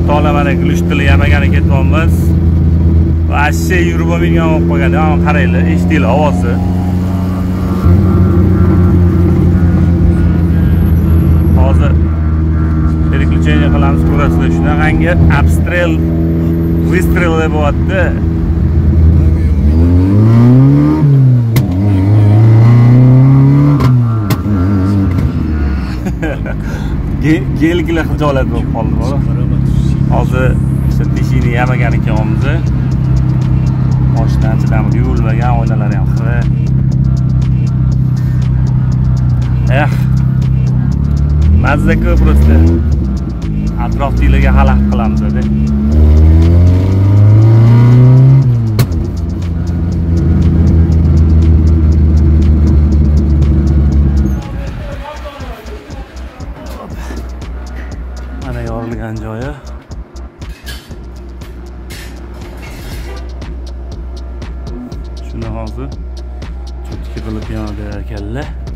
o'rtoqlar mana glushtilni yamagani ketyapmiz. Vashshe yurib bo'lmaydigan bo'lib qolgan. Mana qaranglar, eshitinglar ovozi. Hozir переключение qilamiz kurasida. Shunaqangi abstrel, выстрел bo'lyapti. Gelgilar xijolat bo'lib qoldi. Hozir teshikni yamagan ekanmiz. Mashinadan chidamli yuvilmagan, oynalar ham xira. Mazza ko'p просто. Atrofdagilarga xalaqit qilamiz-da. Mana yorilgan joyi. Shuni hozir cho'tki qilib yo'nadi ekanlar.